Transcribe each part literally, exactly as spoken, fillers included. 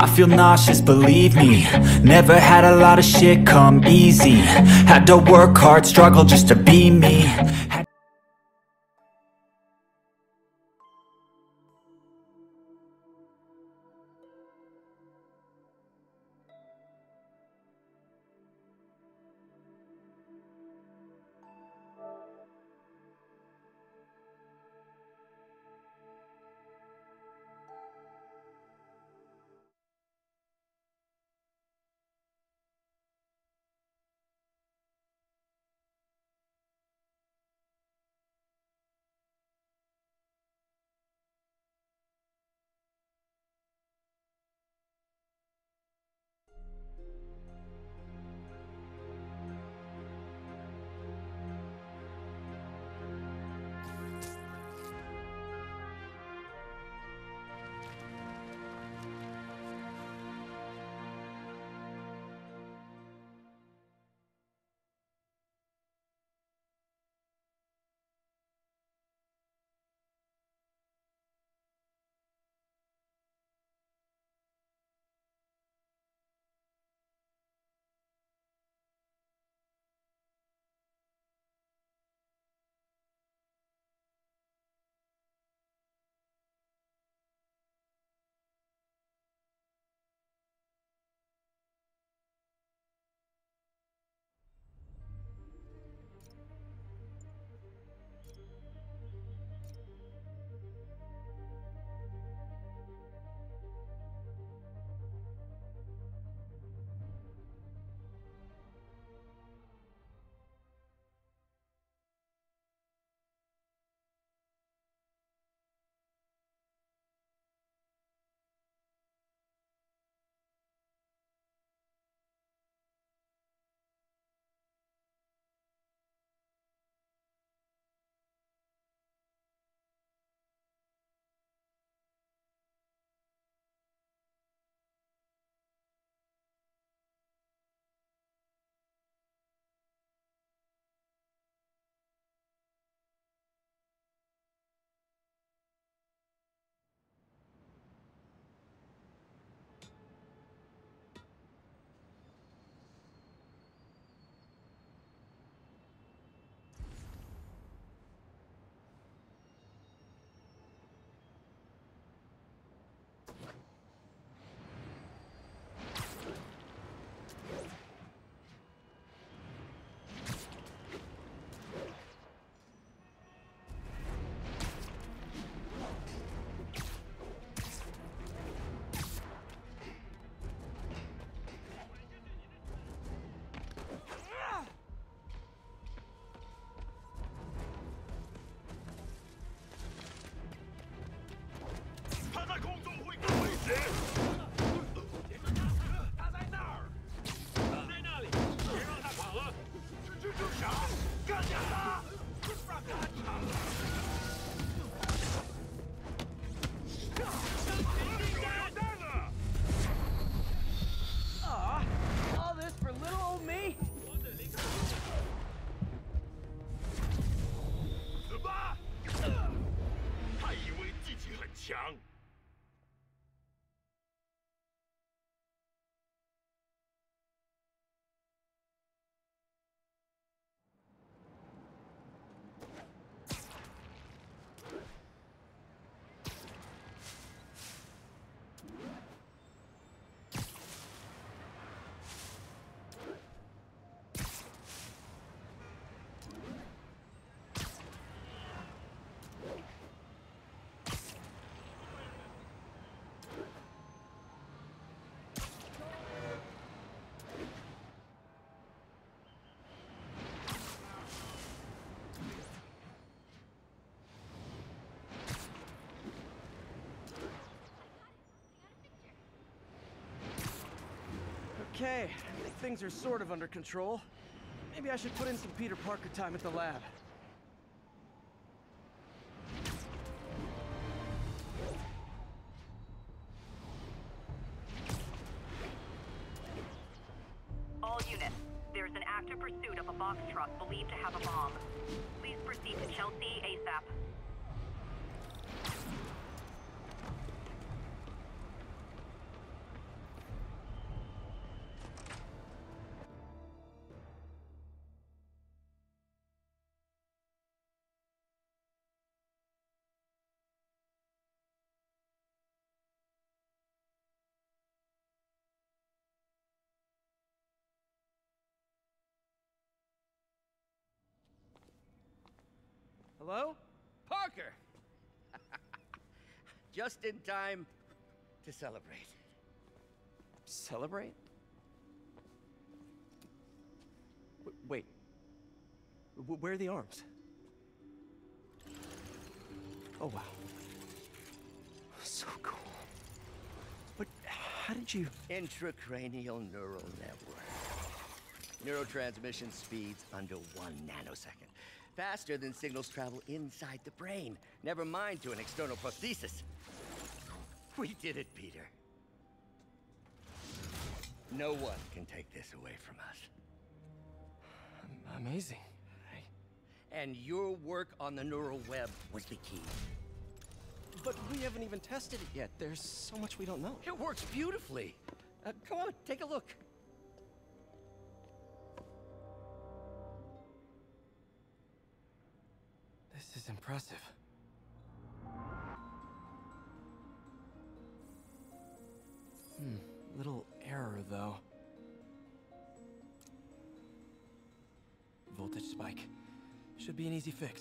I feel nauseous, believe me. Never had a lot of shit come easy. Had to work hard, struggle just to be me. Had Okay, I think things are sort of under control. Maybe I should put in some Peter Parker time at the lab. All units, there's an active pursuit of a box truck believed to have a bomb. Please proceed to Chelsea ASAP. Hello? Parker! Just in time to celebrate. Celebrate? W wait. W where are the arms? Oh, wow. So cool. But how did you... Intracranial neural network. Neurotransmission speeds under one nanosecond. Faster than signals travel inside the brain. Never mind to an external prosthesis. We did it, Peter. No one can take this away from us. Amazing. I... And your work on the neural web was the key. But we haven't even tested it yet. There's so much we don't know. It works beautifully. Uh, come on, take a look. This is impressive. Hmm, little error, though. Voltage spike. Should be an easy fix.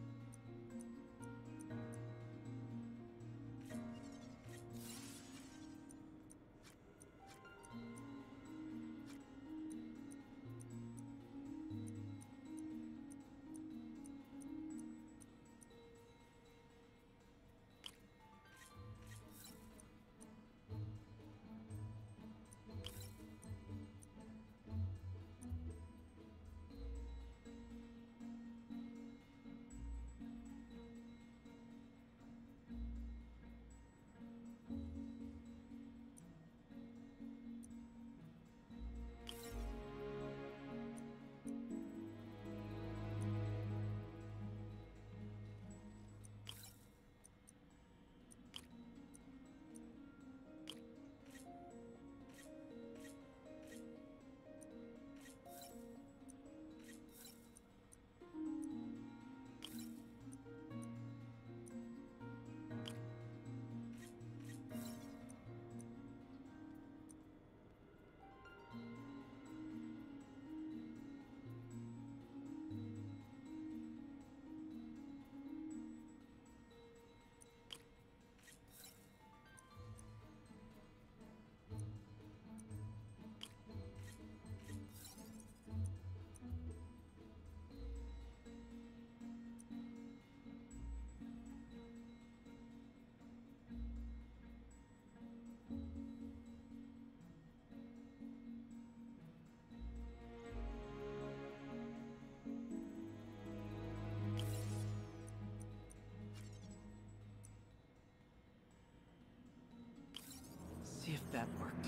See if that worked.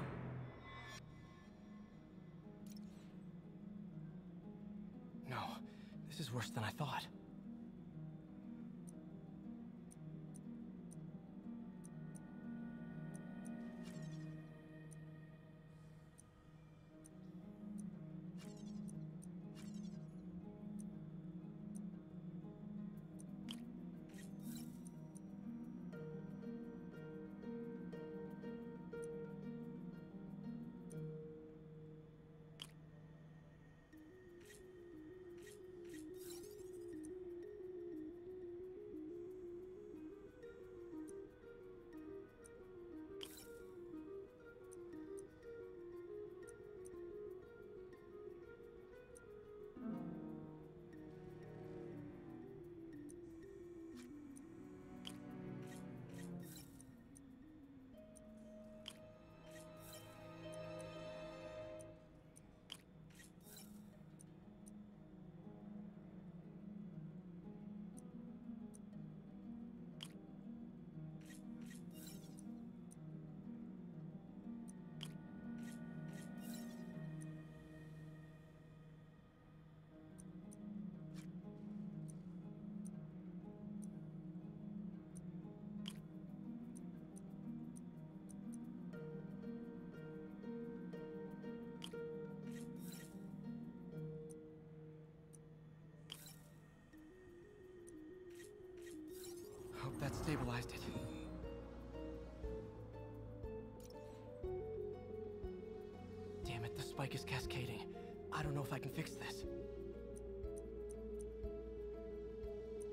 No, this is worse than I thought. Hope that stabilized it. Damn it, the spike is cascading. I don't know if I can fix this.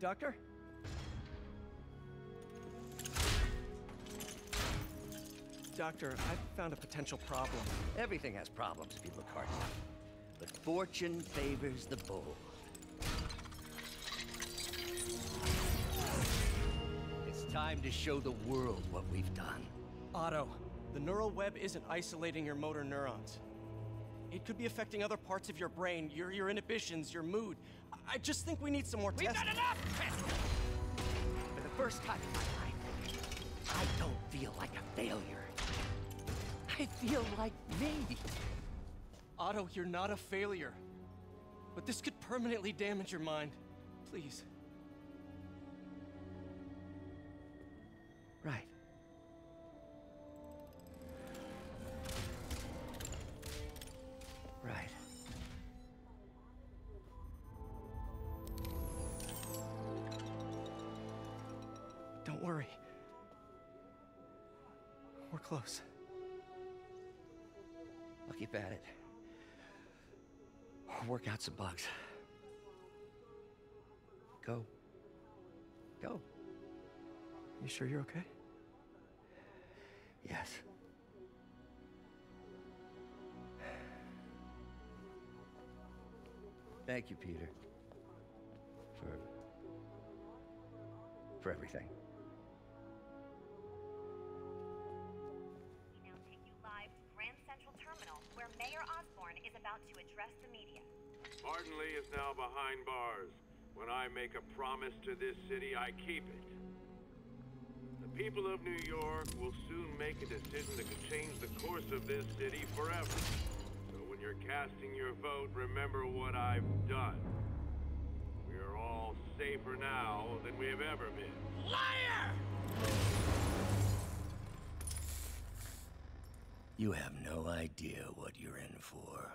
Doctor? Doctor, I've found a potential problem. Everything has problems if you look hard enough. But fortune favors the bold. It's time to show the world what we've done. Otto, the neural web isn't isolating your motor neurons. It could be affecting other parts of your brain, your, your inhibitions, your mood. I just think we need some more We've testing. done enough testing! For the first time in my life, I don't feel like a failure. I feel like me. Otto, you're not a failure. But this could permanently damage your mind. Please. Right. Right. Don't worry. We're close. I'll keep at it. I'll work out some bugs. Go. Go. You sure you're okay? Yes. Thank you, Peter. For... for everything. We now take you live to Grand Central Terminal, where Mayor Osborn is about to address the media. Martin Lee is now behind bars. When I make a promise to this city, I keep it. The people of New York will soon make a decision that could change the course of this city forever. So when you're casting your vote, remember what I've done. We are all safer now than we have ever been. Liar! You have no idea what you're in for.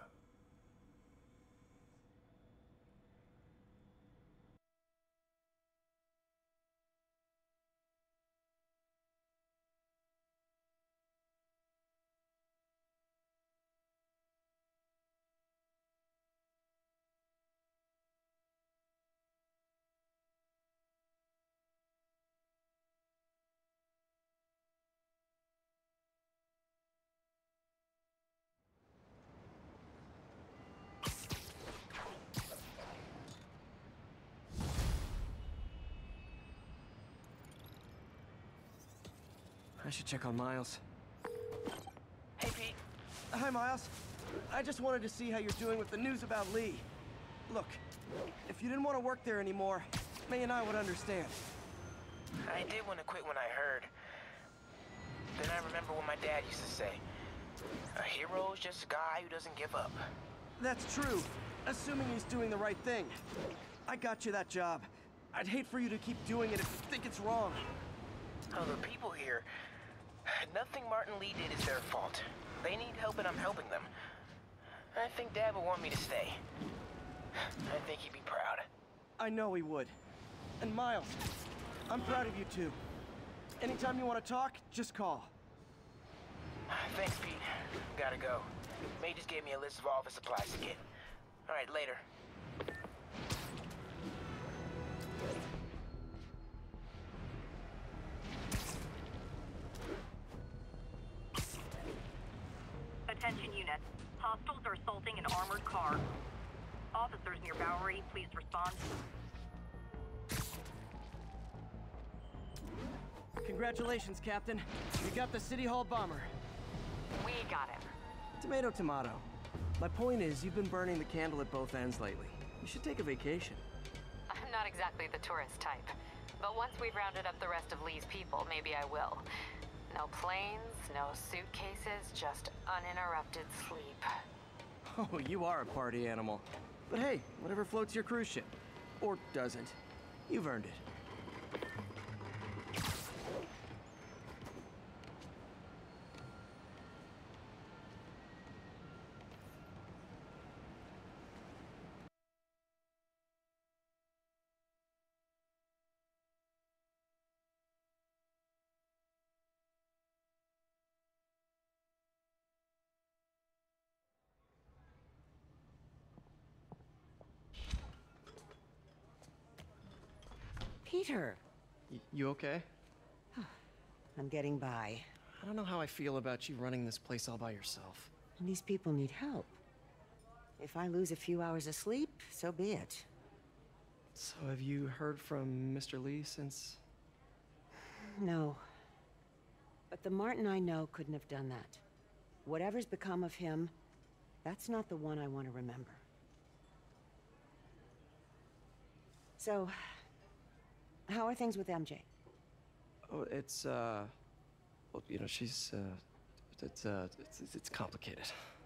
I should check on Miles. Hey, Pete. Hi, Miles. I just wanted to see how you're doing with the news about Lee. Look, if you didn't want to work there anymore, May and I would understand. I did want to quit when I heard. Then I remember what my dad used to say. A hero is just a guy who doesn't give up. That's true, assuming he's doing the right thing. I got you that job. I'd hate for you to keep doing it if you think it's wrong. Oh, the people here... Nothing Martin Lee did is their fault. They need help and I'm helping them. I think Dad would want me to stay. I think he'd be proud. I know he would. And Miles, I'm proud of you too. Anytime you want to talk, just call. Thanks, Pete. Gotta go. May just gave me a list of all the supplies to get. All right, later. Attention units. Hostiles are assaulting an armored car. Officers near Bowery, please respond. Congratulations, Captain. You got the City Hall bomber. We got him. Tomato, tomato. My point is, you've been burning the candle at both ends lately. You should take a vacation. I'm not exactly the tourist type, but once we've rounded up the rest of Lee's people, maybe I will. No planes, no suitcases, just uninterrupted sleep. Oh, you are a party animal. But hey, whatever floats your cruise ship. Or doesn't. You've earned it. Peter! Y you okay? I'm getting by. I don't know how I feel about you running this place all by yourself. And these people need help. If I lose a few hours of sleep, so be it. So have you heard from Mister Lee since... No. But the Martin I know couldn't have done that. Whatever's become of him, that's not the one I want to remember. So, how are things with M J? Oh, it's, uh... Well, you know, she's, uh... It's, uh... It's, it's complicated.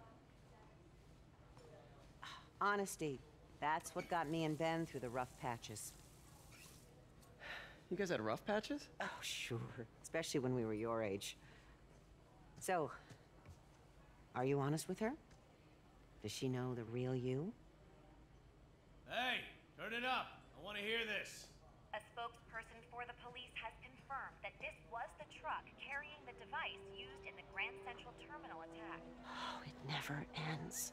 Honesty. That's what got me and Ben through the rough patches. You guys had rough patches? Oh, sure. Especially when we were your age. So, are you honest with her? Does she know the real you? Hey, turn it up. I want to hear this. A spokesperson for the police has confirmed that this was the truck carrying the device used in the Grand Central Terminal attack. Oh, it never ends.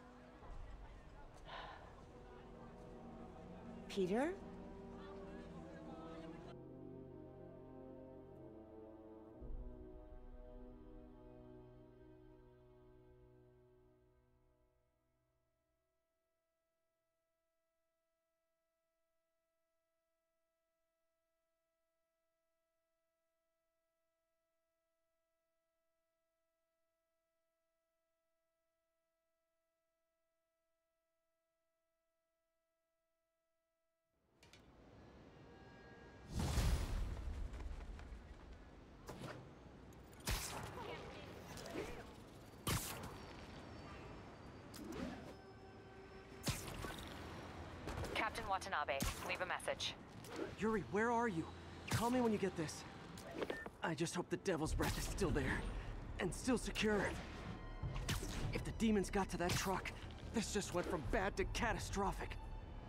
Peter? Captain Watanabe, leave a message. Yuri, where are you? Call me when you get this. I just hope the Devil's Breath is still there. And still secure. If the demons got to that truck, this just went from bad to catastrophic.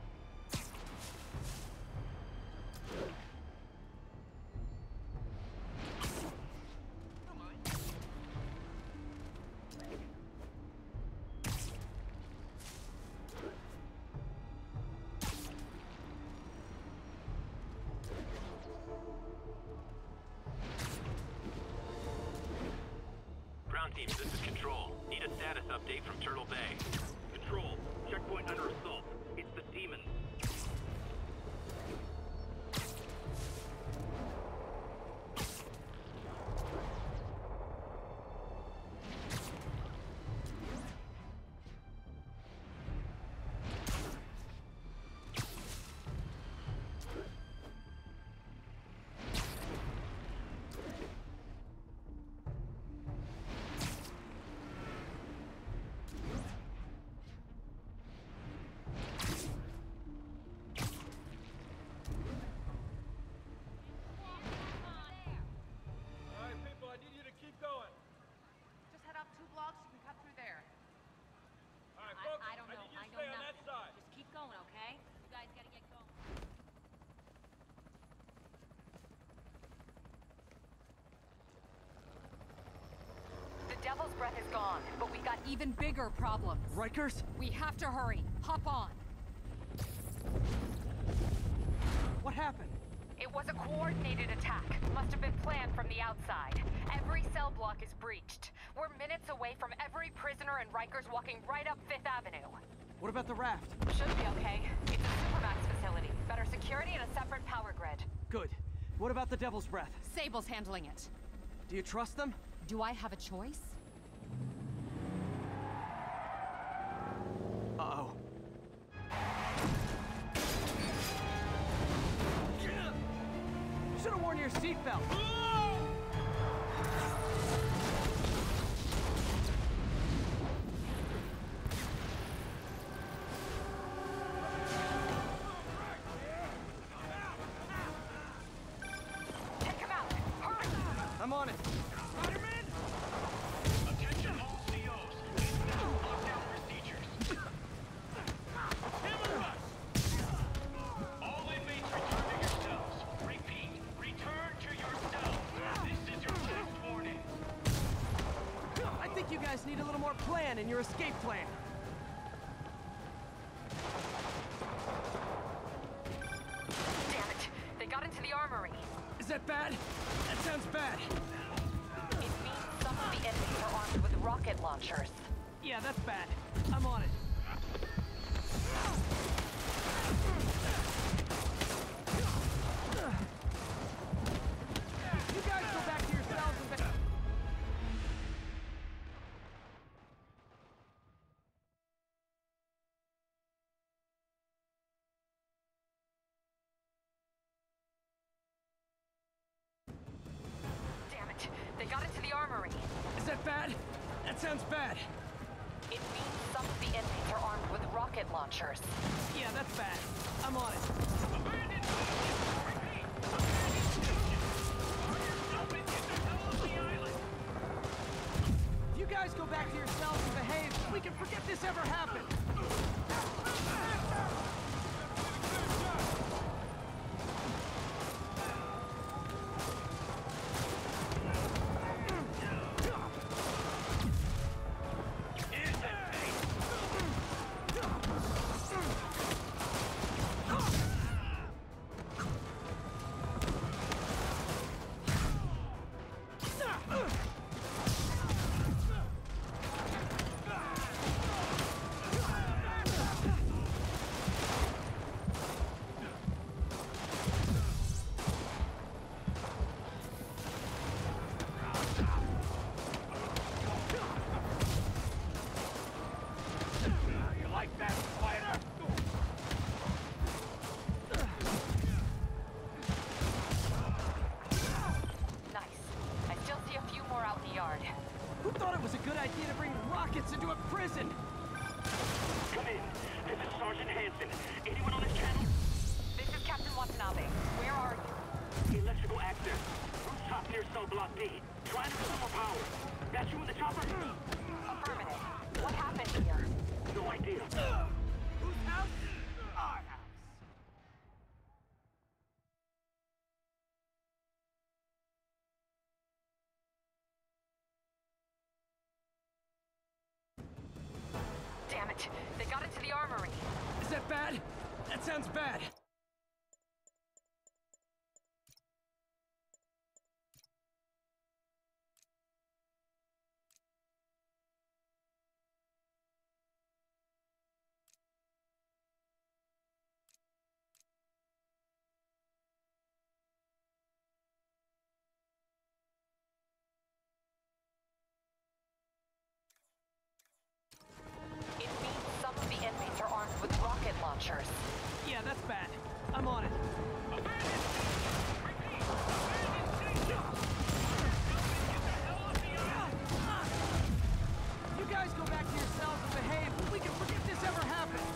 Team, this is Control. Need a status update from Turtle Bay. Control, checkpoint under assault. It's the demons. Devil's Breath is gone, but we got even bigger problems. Rikers? We have to hurry. Hop on. What happened? It was a coordinated attack. Must have been planned from the outside. Every cell block is breached. We're minutes away from every prisoner and Rikers walking right up Fifth Avenue. What about the raft? Should be okay. It's a Supermax facility. Better security and a separate power grid. Good. What about the Devil's Breath? Sable's handling it. Do you trust them? Do I have a choice? Uh-oh. Should have worn your seatbelt. Take him out! Hurry! I'm on it. Spider-Man! Attention all C Os. Please now lockdown procedures. Hammer rush! All inmates return to your cells. Repeat, return to your cells. This is your last warning. I think you guys need a little more plan in your escape plan. Damn it! They got into the armory. Is that bad? That sounds bad. It means some of the enemies are armed with rocket launchers. Yeah, that's bad. I'm on it. You guys go back to yourselves and... Damn it. They got into the armory. Is that bad? That sounds bad. It means some of the enemies are armed with rocket launchers. Yeah, that's bad. I'm on it. Abandoned position. Repeat. Abandoned position. Guard yourself and get the hell off the island. If you guys go back to yourselves and behave, we can forget this ever happened. You like that, Spider? Nice. I still see a few more out in the yard. Who thought it was a good idea to bring rockets into a prison? Come in. This is Sergeant Hansen. Anyone on this channel? This is Captain Watanabe. Where are you? Electrical access. Rooftop near cell block D. Trying to restore power. That's you in the chopper? Affirmative. What happened here? No idea. Whose house? Our house. Damn it. They got into the armory. Is that bad? That sounds bad. It means some of the enemies are armed with rocket launchers. Yeah, that's bad. I'm on it. Abandoned station. Repeat. Abandoned station. Get the hell off the island. You guys go back to yourselves and behave, we can forget this ever happened.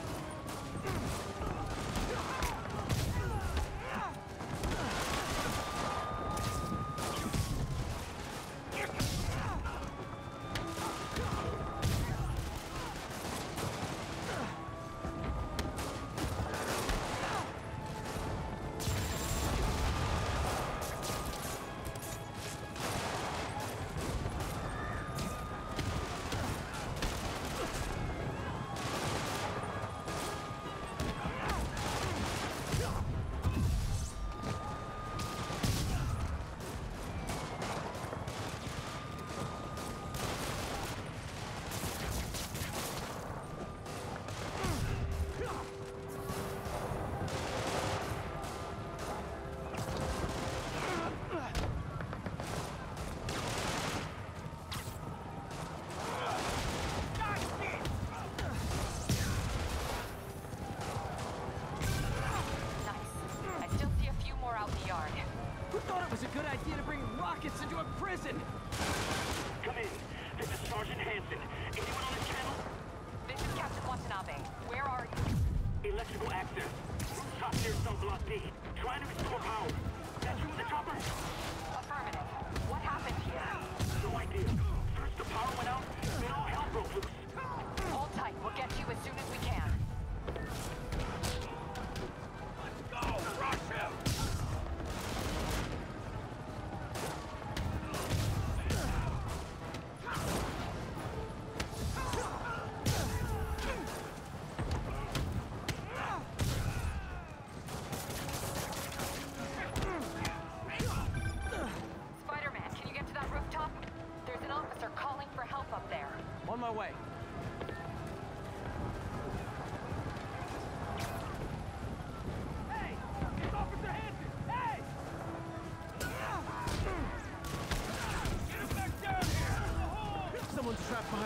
rockets into a prison! Come in. This is Sergeant Hansen. Anyone on this channel? This is Captain Watanabe. Where are you? Electrical access. Rooftop near cell block D. Trying to restore power. That's you in the chopper? Affirmative. What happened here? No idea. First the power went out, then all hell broke loose. Hold tight. We'll get you as soon as we can. Let's go! Rush him!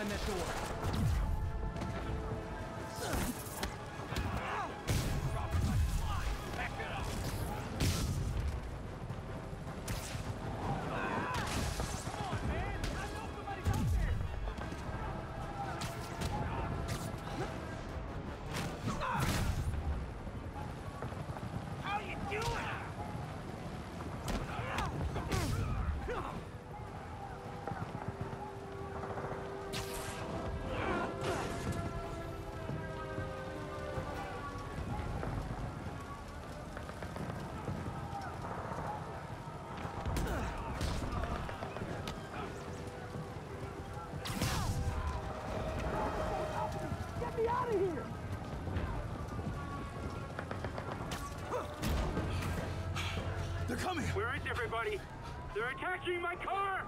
behind that door. They're coming! Where is everybody? They're attacking my car!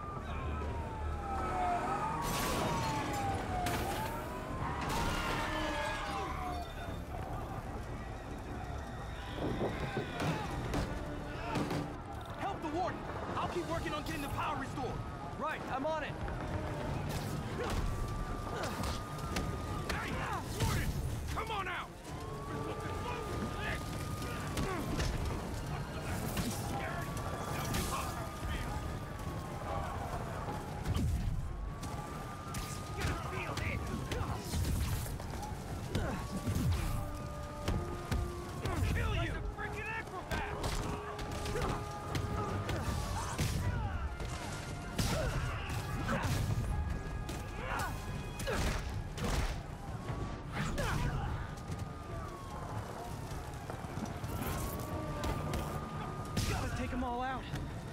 Help the warden! I'll keep working on getting the power restored. Right, I'm on it. Hey, warden! Come on out! Take them all out.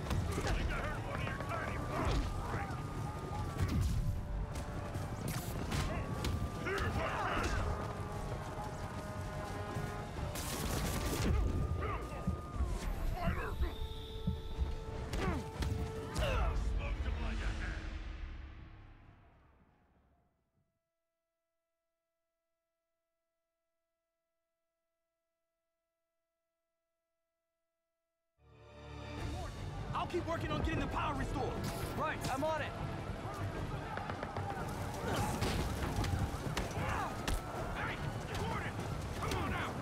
I'll keep working on getting the power restored. Right, I'm on it. Hey, warden! Come on out!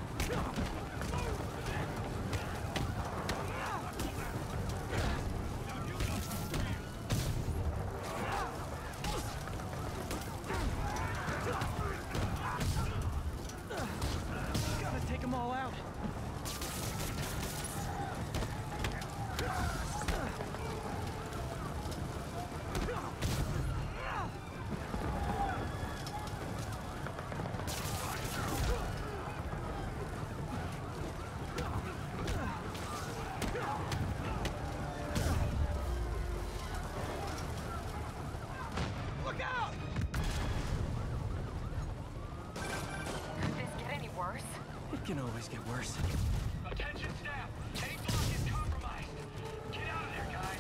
Gotta take them all out. Look out! Could this get any worse? It can always get worse. Attention staff! A block is compromised! Get out of there, guys!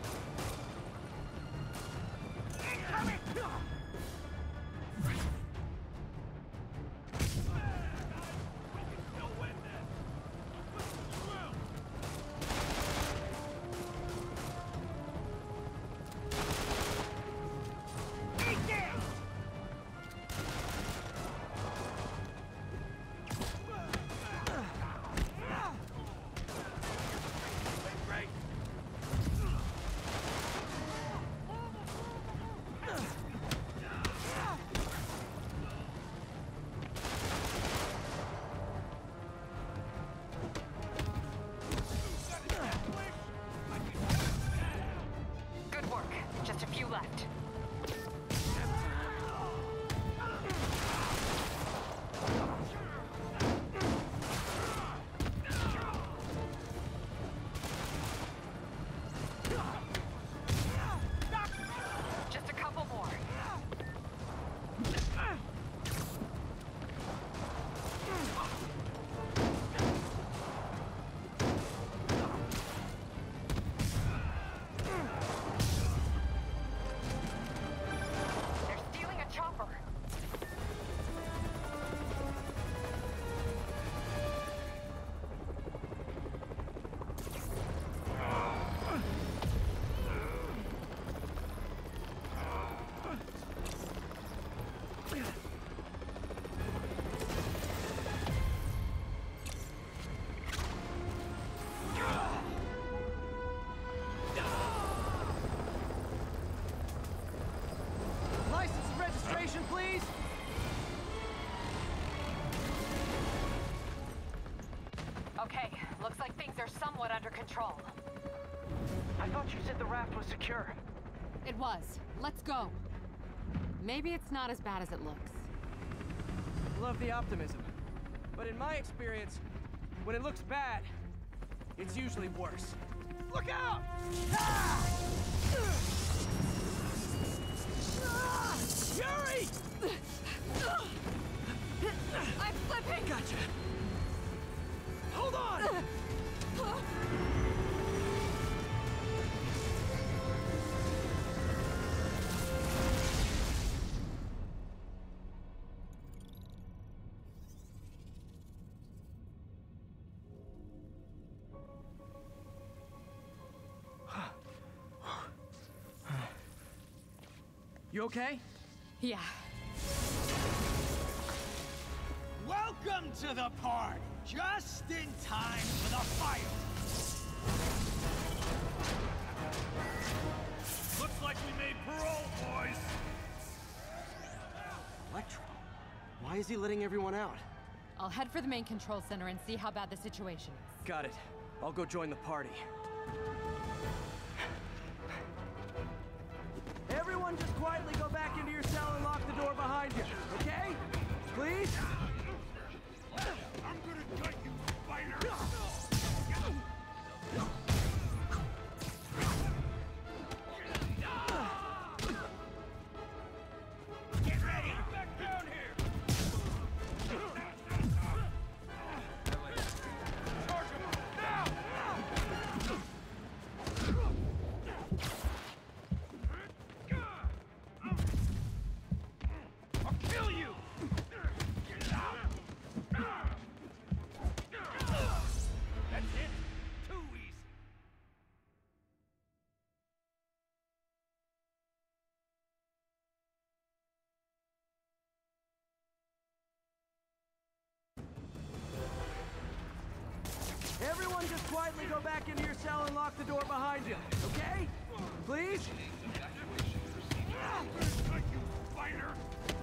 Incoming! but under control. I thought you said the raft was secure. It was. Let's go. Maybe it's not as bad as it looks. Love the optimism. But in my experience, when it looks bad, it's usually worse. Look out! Ah! Ah! Yuri! I'm slipping! Gotcha. Hold on! You okay? Yeah. Welcome to the party! Just in time for the fight! Looks like we made parole, boys! Electro? Why is he letting everyone out? I'll head for the main control center and see how bad the situation is. Got it. I'll go join the party. Everyone just quietly go back into your cell and lock the door behind you, okay? Please? I'm gonna cut you, spider! Get ready! Back down here! Charge him! Now! I'll kill you! That's it! Too easy! Everyone just quietly go back into your cell and lock the door behind you, okay? Please? I'm gonna cut you, spider!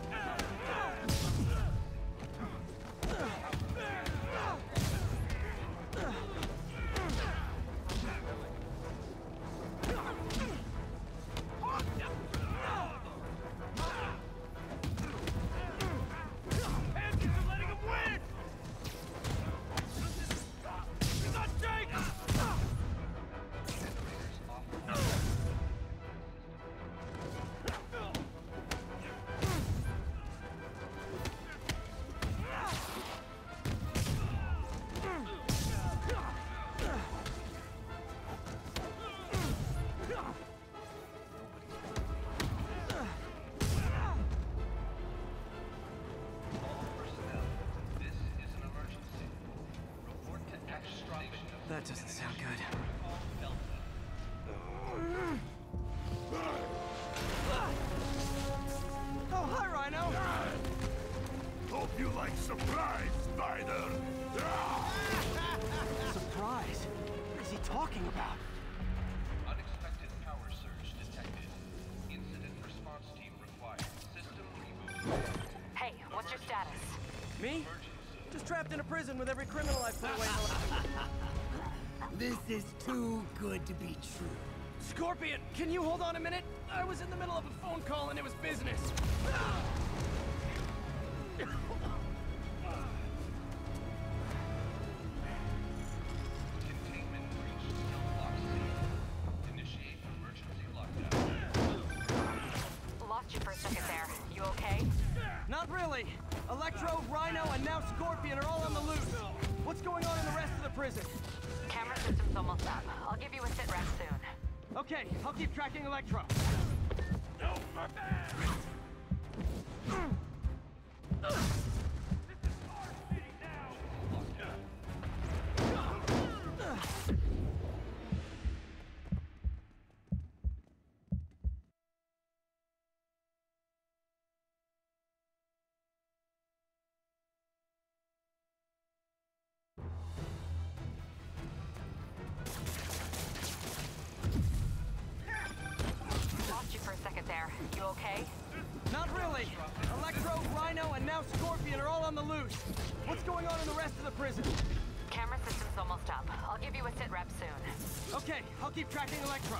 Thank you for letting him win! He's not Jake! That doesn't sound good. Oh, hi, Rhino! Hope you like surprise, spider! Surprise? What is he talking about? Unexpected power surge detected. Incident response team required. System reboot. Hey, what's your status? Me? Just trapped in a prison with every criminal I've put away. This is too good to be true. Scorpion, can you hold on a minute? I was in the middle of a phone call and it was business. Containment breach cell block C. Initiate emergency lockdown. Lost you for a second there. You okay? Not really. Electro, Rhino, and now Scorpion are all on the loose. What's going on in the rest of the prison? Camera system's almost up. I'll give you a sit rep soon. Okay, I'll keep tracking Electro. No, my bad! This is our city now! Lost you for a second there. You okay? Not really. Electro, Rhino, and now Scorpion are all on the loose. What's going on in the rest of the prison? camera system's almost up. I'll give you a sit rep soon. Okay, I'll keep tracking Electro.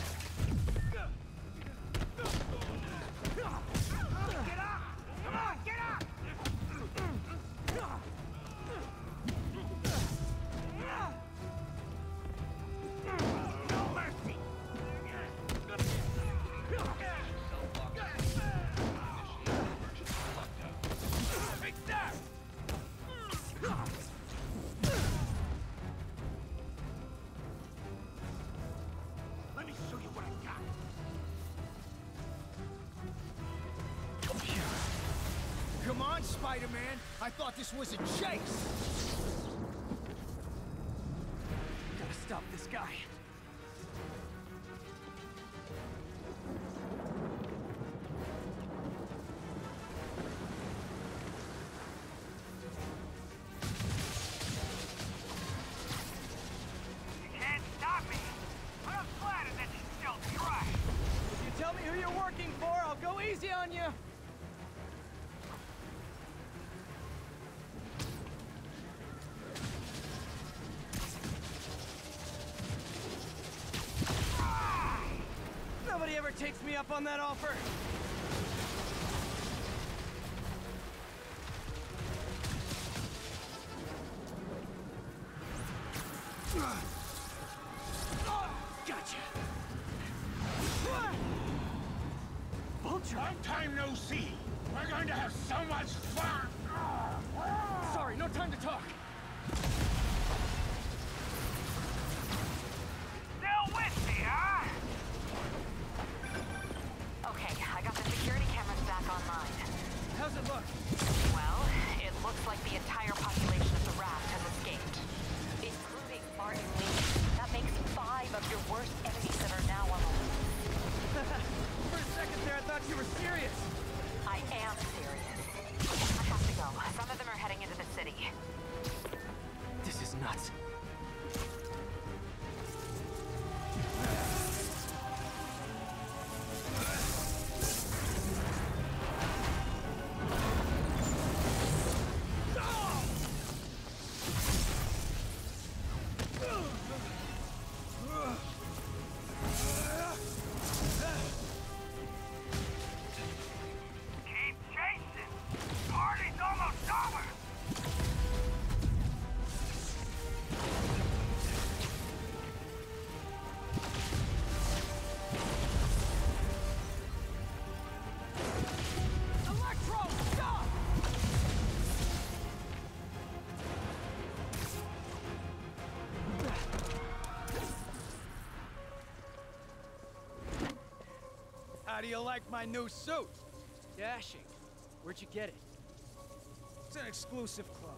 Get up! Come on, get up! No mercy! Big step! Let me show you what I got. Come on, Spider-Man! I thought this was a chase! Gotta stop this guy. You can't stop me! But I'm flattered that you still try! If you tell me who you're working for, I'll go easy on you. Nobody ever takes me up on that offer. Gotcha! Vulture! Long time no see! We're going to have so much fun! Sorry, no time to talk. Still with me, huh? Okay, I got the security cameras back online. How's it look? Well, it looks like the entire population of the raft has escaped, including Martin Lee. That makes five of your worst enemies that are now on the loose. For a second there, I thought you were serious. I am serious. I have to go. Some of them are heading into the city. This is nuts. Keep chasing! Party's almost over! Electro, stop! How do you like my new suit? Dashing. Where'd you get it? It's an exclusive club.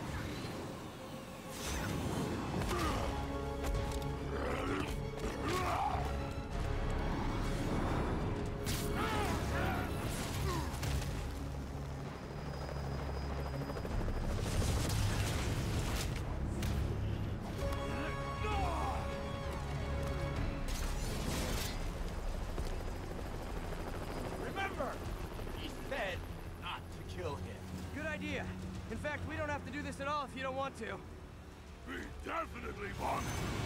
Remember, he said not to kill him. Good idea. In fact, we don't have to do this at all if you don't want to. We definitely want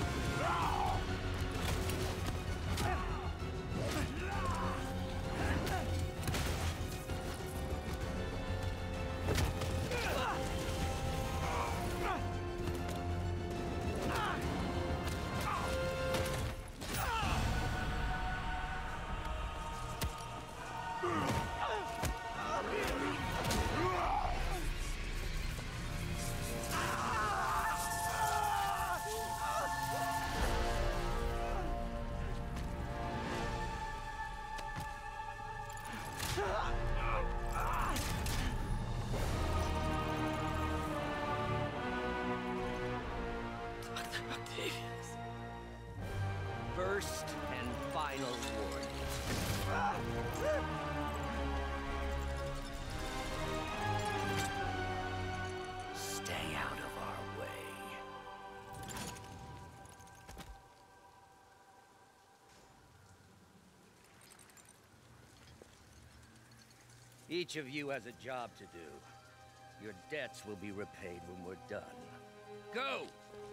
First and final warning. Stay out of our way. Each of you has a job to do. Your debts will be repaid when we're done. Go!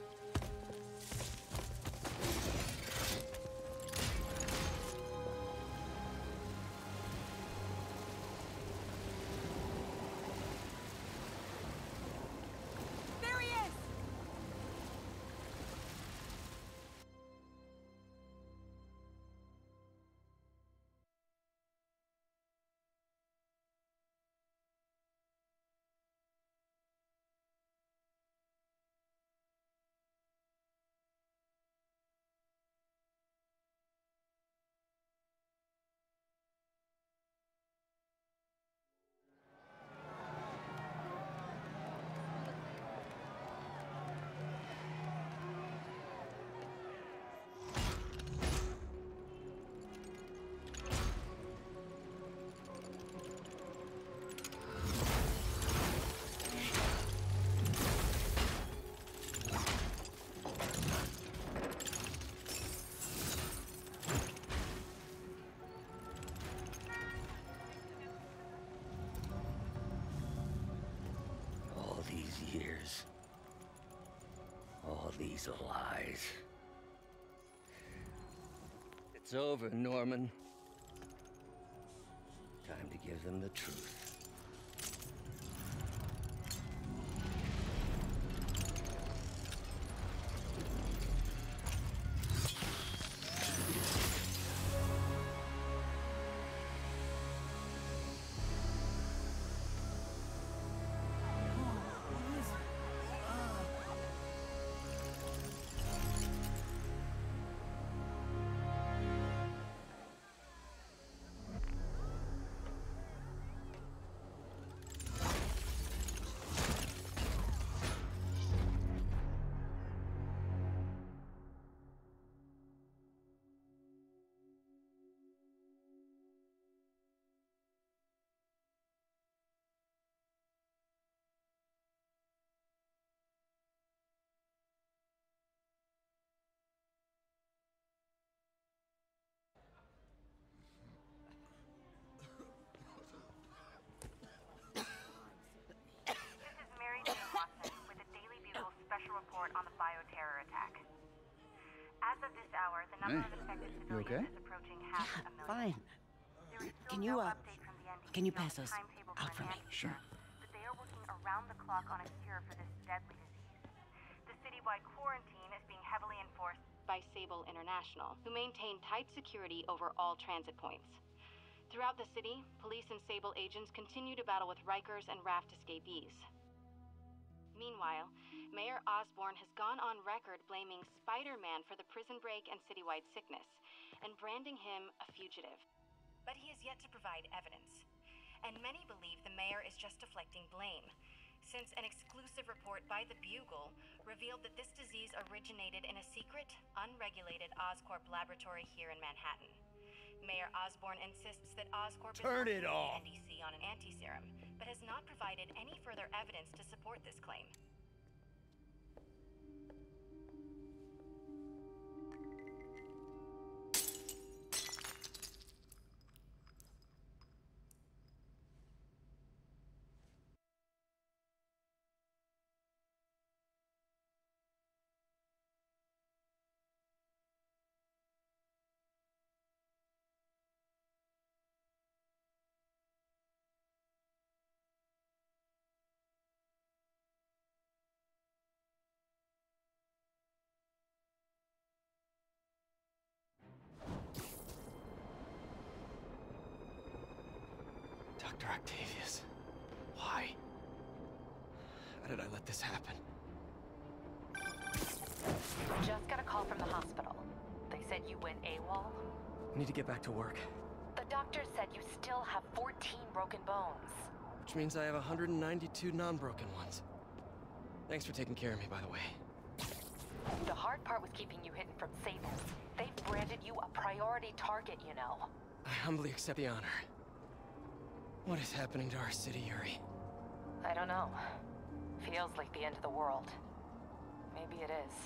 There he is! All these years. All these lies. It's over, Norman. Time to give them the truth. report on the bioterror attack. As of this hour, the number Hey, of affected you civilians okay? is approaching half a million. Fine. There is still Can you, no uh, update from the N D C can you on pass the us timetable out for for an me? antiserum, but they are working around the clock on a cure for this deadly disease. The citywide quarantine is being heavily enforced by Sable International, who maintain tight security over all transit points. Throughout the city, police and Sable agents continue to battle with Rikers and Raft escapees. Meanwhile, Mayor Osborn has gone on record blaming Spider-Man for the prison break and citywide sickness, and branding him a fugitive. But he has yet to provide evidence. And many believe the mayor is just deflecting blame, since an exclusive report by the Bugle revealed that this disease originated in a secret, unregulated Oscorp laboratory here in Manhattan. Mayor Osborn insists that Oscorp Turn is it working with off. the N D C on an anti-serum, but has not provided any further evidence to support this claim. Doctor Octavius. Why? How did I let this happen? Just got a call from the hospital. They said you went AWOL. I need to get back to work. The doctor said you still have fourteen broken bones. Which means I have one hundred ninety-two non-broken ones. Thanks for taking care of me, by the way. The hard part was keeping you hidden from Sable. They've branded you a priority target, you know. I humbly accept the honor. What is happening to our city, Yuri? I don't know. Feels like the end of the world. Maybe it is.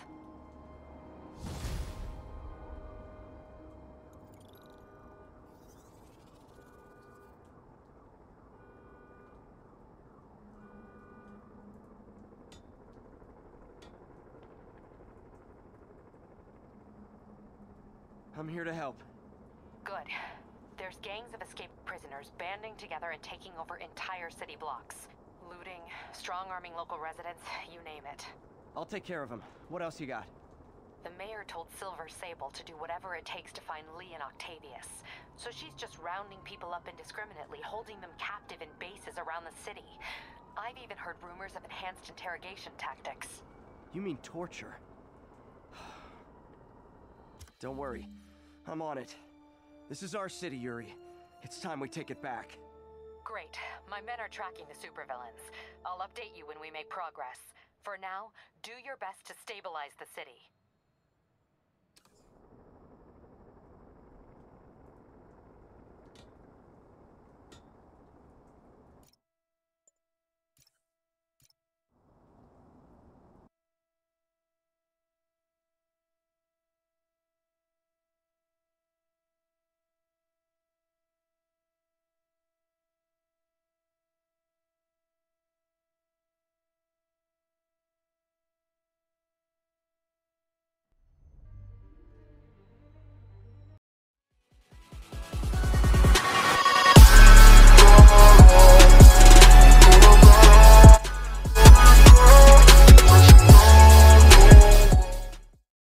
I'm here to help. Good. There's gangs of escaped prisoners banding together and taking over entire city blocks. Looting, strong-arming local residents, you name it. I'll take care of them. What else you got? The mayor told Silver Sable to do whatever it takes to find Lee and Octavius. So she's just rounding people up indiscriminately, holding them captive in bases around the city. I've even heard rumors of enhanced interrogation tactics. You mean torture? Don't worry. I'm on it. This is our city, Yuri. It's time we take it back. Great. My men are tracking the supervillains. I'll update you when we make progress. For now, do your best to stabilize the city.